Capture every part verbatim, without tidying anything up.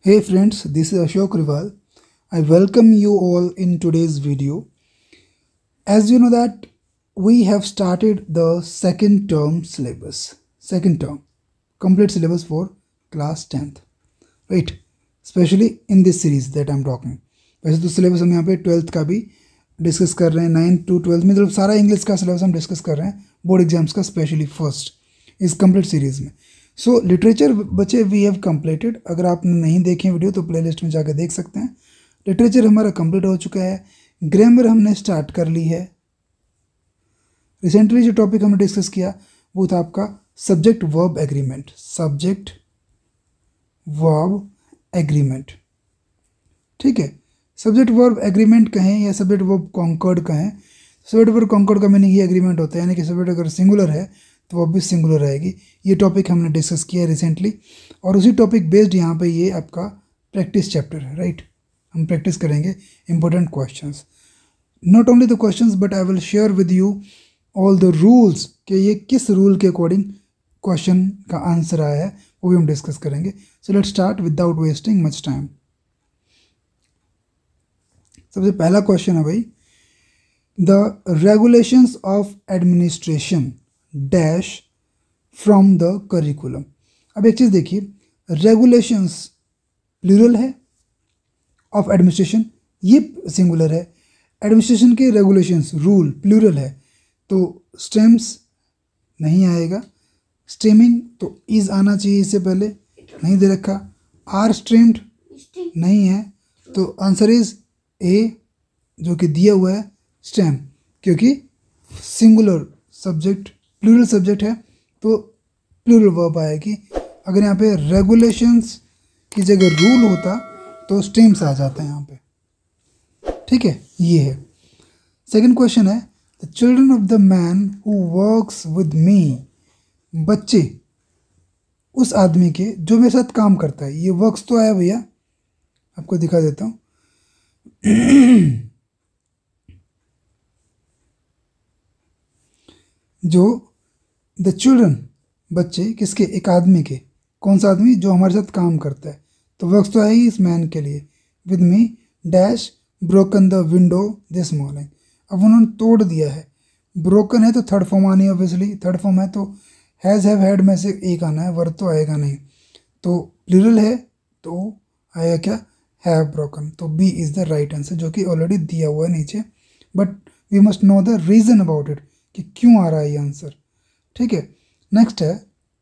Hey friends, this is Ashok Rival. I welcome you all in today's video. As you know that we have started the second term syllabus, second term, complete syllabus for class tenth, right? Especially in this series that I'm talking. वैसे तो syllabus हम यहाँ पे twelfth का भी discuss कर रहे हैं, नाइन्थ टू ट्वेल्थ में मतलब सारा इंग्लिश का सिलेबस हम डिस्कस कर रहे हैं बोर्ड एग्जाम्स का, स्पेशली फर्स्ट इस कंप्लीट सीरीज में. सो लिटरेचर बच्चे वी हैव कंप्लीटेड. अगर आपने नहीं देखे वीडियो तो प्लेलिस्ट में जाकर देख सकते हैं. लिटरेचर हमारा कंप्लीट हो चुका है. ग्रामर हमने स्टार्ट कर ली है. रिसेंटली जो टॉपिक हमने डिस्कस किया वो था आपका subject verb agreement. Subject verb agreement, ठीक है. सब्जेक्ट वर्ब एग्रीमेंट कहें या सब्जेक्ट वर्ब कॉन्कर्ड कहें, सब्जेक्ट वर्ब कॉन्कर्ड का मीनिंग ही एग्रीमेंट होता है, यानी कि सब्जेक्ट अगर सिंगुलर है तो वो भी सिंगुलर रहेगी. ये टॉपिक हमने डिस्कस किया है रिसेंटली और उसी टॉपिक बेस्ड यहाँ पे ये आपका प्रैक्टिस चैप्टर है, राइट. हम प्रैक्टिस करेंगे important questions. Not only the questions but I will share with you all the rules कि ये किस रूल के अकॉर्डिंग क्वेश्चन का आंसर आया है वो भी हम डिस्कस करेंगे. So let's start without wasting much time. सबसे पहला क्वेश्चन है भाई, the regulations of administration dash from the curriculum. अब एक चीज़ देखिए, रेगुलेशंस प्लूरल है, ऑफ एडमिनिस्ट्रेशन ये सिंगुलर है. एडमिनिस्ट्रेशन के रेगुलेशंस रूल प्लूरल है तो स्टेम्स नहीं आएगा. स्टेमिंग तो इज आना चाहिए, इससे पहले नहीं दे रखा. आर स्ट्रीम्ड नहीं है तो आंसर इज ए, जो कि दिया हुआ है स्टेम, क्योंकि सिंगुलर सब्जेक्ट प्लूरल सब्जेक्ट है तो प्लूरल वर्ब आएगी. अगर यहाँ पे रेगुलेशंस की जगह रूल होता तो स्टेम्स आ जाते हैं यहाँ पे, ठीक है. ये है. सेकंड क्वेश्चन है, the children of the man who works with me. बच्चे उस आदमी के जो मेरे साथ काम करता है. ये वर्क्स तो आया भैया, आपको दिखा देता हूँ. जो द चिल्ड्रन बच्चे किसके, एक आदमी के. कौन सा आदमी, जो हमारे साथ काम करता है. तो वर्क्स तो है ही इस मैन के लिए. With me dash broken the window this morning. अब उन्होंने तोड़ दिया है. ब्रोकन है तो थर्ड फॉर्म आनी है ऑब्वियसली. थर्ड फॉर्म है तो हैज़ हैव हैड में से एक आना है, वर्ब तो आएगा नहीं. तो प्लूरल है तो आएगा क्या, हैव ब्रोकन. तो B is the right answer, जो कि ऑलरेडी दिया हुआ है नीचे. But we must know the reason about it कि क्यों आ रहा है ये आंसर, ठीक है. नेक्स्ट है,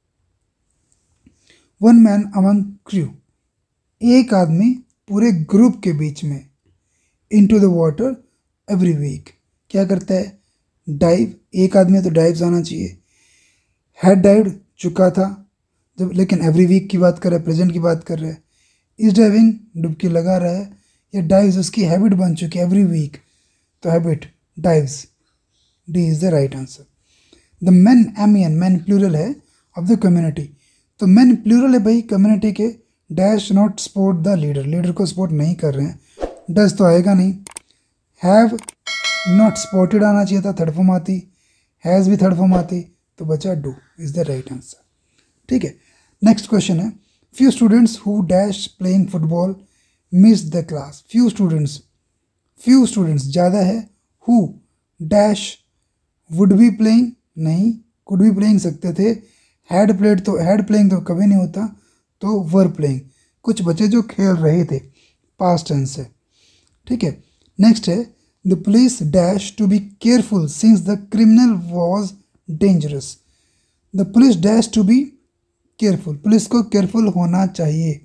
वन मैन अमंग क्रू. एक आदमी पूरे ग्रुप के बीच में. Into the water every week क्या करता है, डाइव. एक आदमी है तो डाइव्स आना चाहिए. हैड डाइव्ड चुका था जब, लेकिन एवरी वीक की बात कर रहा है, प्रेजेंट की बात कर रहा है. इज डाइविंग डुबकी लगा रहा है. या डाइव्स उसकी हैबिट बन चुकी है एवरी वीक, तो habit dives. D is the right answer. The man M N man plural है ऑफ द कम्युनिटी. तो मैन प्लूरल है भाई कम्युनिटी के. Dash not support the leader, leader को सपोर्ट नहीं कर रहे हैं. डज तो आएगा नहीं. हैव नॉट सपोर्टेड आना चाहिए था, थर्ड फॉर्म आती. हैज़ भी थर्ड फॉर्म आती, तो बचा do is the right answer, ठीक है. नेक्स्ट क्वेश्चन है, few students who dash playing football miss the class. Few students, few students ज़्यादा है. Who dash would be playing नहीं, कुड बी प्लेइंग सकते थे. हैड प्लेड तो हैड प्लेइंग तो कभी नहीं होता, तो वर प्लेइंग. कुछ बच्चे जो खेल रहे थे, पास्ट टेंस से, ठीक है. नेक्स्ट है, the police dash to be careful since the criminal was dangerous. The police dash to be careful, police को केयरफुल होना चाहिए.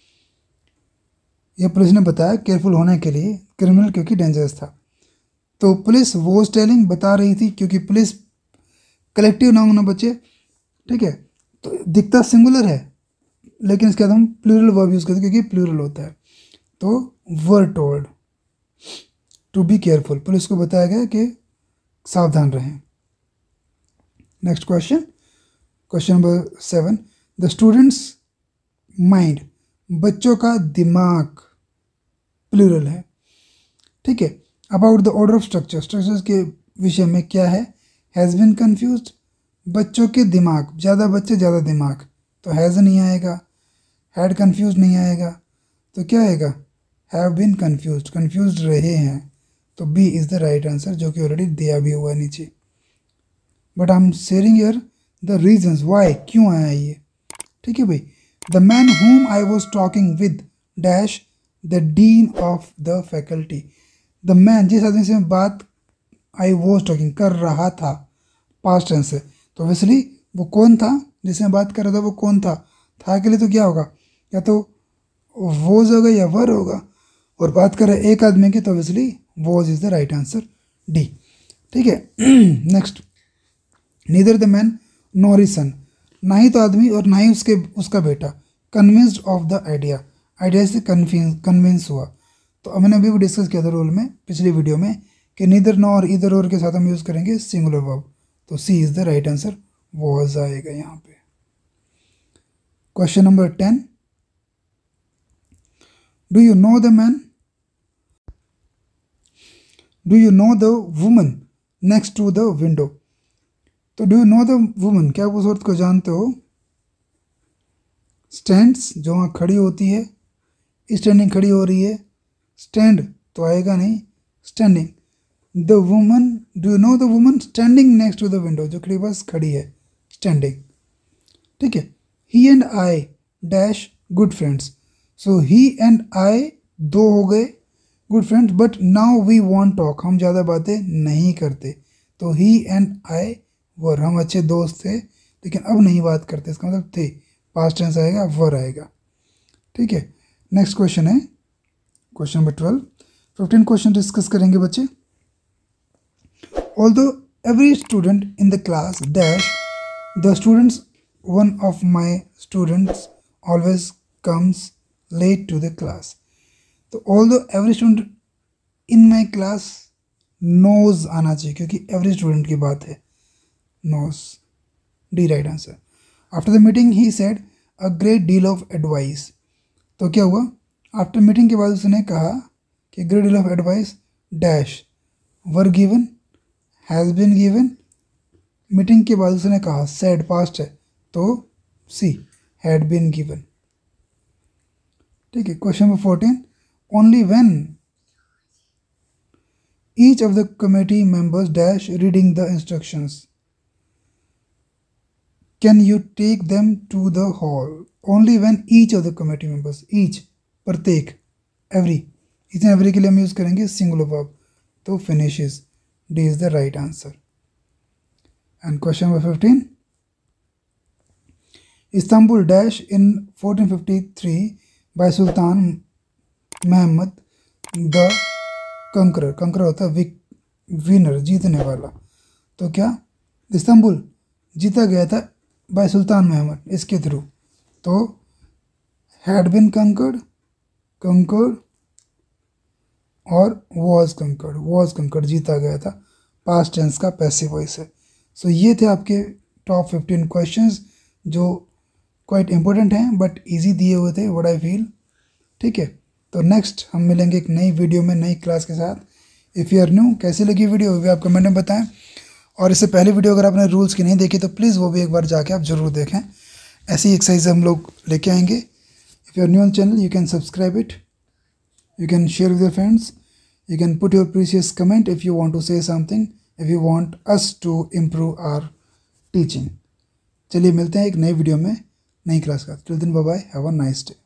यह पुलिस ने बताया केयरफुल होने के लिए, क्रिमिनल क्योंकि डेंजरस था. तो पुलिस वॉज टेलिंग बता रही थी, क्योंकि पुलिस कलेक्टिव नाउन है बच्चे, ठीक है. तो दिखता सिंगुलर है लेकिन इसके बाद हम प्लूरल वर्ब यूज़ करते हैं क्योंकि प्लूरल होता है. तो were told to be careful, police को बताया गया कि सावधान रहें. Next question, question number seven, the students mind. बच्चों का दिमाग प्लूरल है, ठीक है. About the order of structure, structures के विषय में क्या है, हैज़ बिन कन्फ्यूज्ड. बच्चों के दिमाग, ज़्यादा बच्चे ज़्यादा दिमाग, तो हैज़ नहीं आएगा. हैड कन्फ्यूज नहीं आएगा. तो क्या आएगा, हैव बीन कन्फ्यूज, कन्फ्यूज रहे हैं, तो B is the right answer, जो कि ऑलरेडी दिया भी हुआ है नीचे। But I am sharing here the reasons why, क्यों आया ये, ठीक है भाई। The man whom I was talking with dash the dean of the faculty, the man जिस आदमी से मैं बात आई वॉज टॉकिंग कर रहा था, पास्ट टेंस से, तो ऑब्वियसली वो कौन था जिससे मैं बात कर रहा था, वो कौन था, था के लिए तो क्या होगा, या तो वोज होगा या वर होगा, और बात कर रहे एक आदमी की, तो obviously was is the right answer, D, ठीक है। Next, neither the man nor his son, ना ही तो आदमी और ना ही उसके उसका बेटा, convinced of the idea, idea से कन्विंस कन्विंस हुआ। तो अब मैंने अभी भी डिस्कस किया था रूल में, पिछली वीडियो में, कि नीदर नॉर इधर और के साथ हम यूज़ करेंगे सिंगुलर वर्ब, तो C is the right answer, was आएगा यहाँ पे। Question number ten, do you know the man, do you know the woman next to the window, तो do you know the woman, क्या आप उस औरत को जानते हो, स्टैंड्स जो वहाँ खड़ी होती है, स्टैंडिंग खड़ी हो रही है, स्टैंड तो आएगा नहीं, standing, the woman, do you know the woman standing next to the window, जो खड़ी बस खड़ी है, स्टैंडिंग, ठीक है। He and I dash good friends, so he and I दो हो गए good friends, but now we won't talk, हम ज़्यादा बातें नहीं करते, तो ही एंड आई वर, हम अच्छे दोस्त थे लेकिन अब नहीं बात करते, इसका मतलब थे, पास्ट टेंस आएगा, वर आएगा, ठीक है। नेक्स्ट क्वेश्चन है question number twelve, fifteen question discuss करेंगे बच्चे। Although every student in the class dash the students, one of my students always comes late to the class, तो although every student in my class, knows आना चाहिए क्योंकि every student की बात है, knows, D right answer. After the meeting he said a great deal of advice, तो क्या हुआ, आफ्टर मीटिंग के बाद उसने कहा कि great deal of advice dash were given, has been given, meeting के बाद उसने कहा, सेड पास्ट है, तो सी हैड बीन गिवन, ठीक है। Question number fourteen, only when each of the committee members dash reading the instructions, can you take them to the hall, only when each of the committee members, each, प्रत्येक, every, each and every के लिए हम use करेंगे singular verb, तो finishes, D is the right answer. And question number fifteen, Istanbul dash in fourteen fifty-three by Sultan Muhammad the Conqueror, conqueror होता है winner, जीतने वाला, तो क्या इस्तांबुल जीता गया था बाय सुल्तान महमद, इसके थ्रू, तो हैड बिन कंकर्ड, कंकर्ड और वॉज कंकर्ड, वॉज कंकर्ड, जीता गया था, पास्ट टेंस का पैसिव वॉइस है। सो so, ये थे आपके टॉप फिफ्टीन क्वेश्चंस जो क्वाइट इंपॉर्टेंट हैं बट इजी दिए हुए थे, व्हाट आई फील, ठीक है। तो नेक्स्ट हम मिलेंगे एक नई वीडियो में, नई क्लास के साथ। इफ़ यू आर न्यू, कैसी लगी वीडियो भी आप कमेंट में बताएं, और इससे पहले वीडियो अगर आपने रूल्स की नहीं देखी तो प्लीज़ वो भी एक बार जाके आप ज़रूर देखें, ऐसी एक्सरसाइज हम लोग लेके आएंगे। If you are new on channel, you can subscribe it, you can share with your friends, you can put your precious comment if you want to say something, if you want us to improve our teaching. चलिए मिलते हैं एक नई video में, नई class का। Till then bye bye, have a nice day.